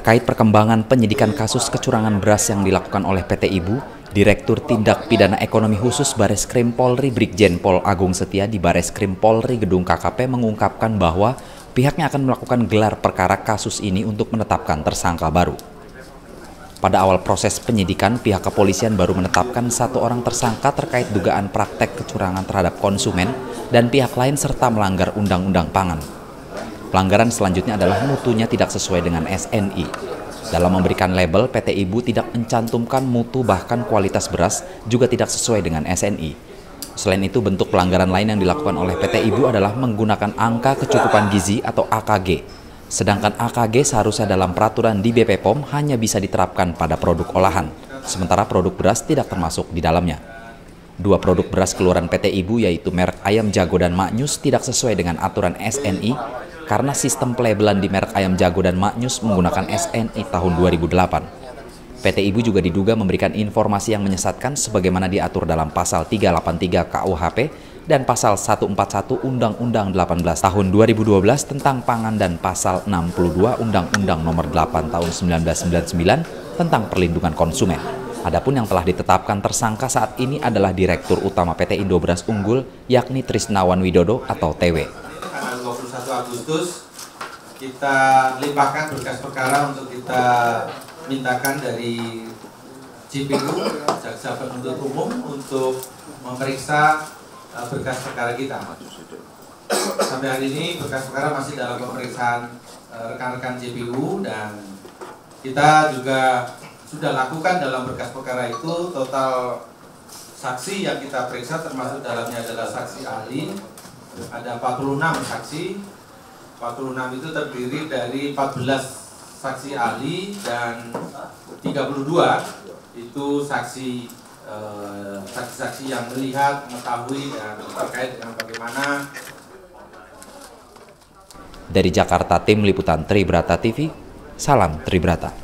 Terkait perkembangan penyidikan kasus kecurangan beras yang dilakukan oleh PT Ibu, Direktur Tindak Pidana Ekonomi Khusus Bareskrim Polri Brigjen Pol Agung Setia di Bareskrim Polri Gedung KKP mengungkapkan bahwa pihaknya akan melakukan gelar perkara kasus ini untuk menetapkan tersangka baru. Pada awal proses penyidikan, pihak kepolisian baru menetapkan 1 orang tersangka terkait dugaan praktek kecurangan terhadap konsumen dan pihak lain serta melanggar Undang-Undang Pangan. Pelanggaran selanjutnya adalah mutunya tidak sesuai dengan SNI. Dalam memberikan label, PT Ibu tidak mencantumkan mutu bahkan kualitas beras juga tidak sesuai dengan SNI. Selain itu, bentuk pelanggaran lain yang dilakukan oleh PT Ibu adalah menggunakan angka kecukupan gizi atau AKG. Sedangkan AKG seharusnya dalam peraturan di BP POM hanya bisa diterapkan pada produk olahan, sementara produk beras tidak termasuk di dalamnya. 2 produk beras keluaran PT Ibu yaitu merek Ayam Jago dan Maknyus tidak sesuai dengan aturan SNI karena sistem pelabelan di merek Ayam Jago dan Maknyus menggunakan SNI tahun 2008. PT Ibu juga diduga memberikan informasi yang menyesatkan sebagaimana diatur dalam pasal 383 KUHP dan pasal 141 Undang-Undang 18 tahun 2012 tentang pangan dan pasal 62 Undang-Undang Nomor 8 tahun 1999 tentang perlindungan konsumen. Adapun yang telah ditetapkan tersangka saat ini adalah Direktur Utama PT Indobras Unggul yakni Trisnawan Widodo atau TW. Tanggal 21 Agustus kita limpahkan berkas perkara untuk kita mintakan dari JPU, Jaksa Penuntut Umum, untuk memeriksa berkas perkara kita. Sampai hari ini berkas perkara masih dalam pemeriksaan rekan-rekan JPU dan kita juga sudah lakukan dalam berkas perkara itu total saksi yang kita periksa termasuk dalamnya adalah saksi ahli. Ada 46 saksi, 46 itu terdiri dari 14 saksi ahli dan 32 itu saksi-saksi yang melihat, mengetahui dan terkait dengan bagaimana. Dari Jakarta, Tim Liputan Tribrata TV, salam Tribrata.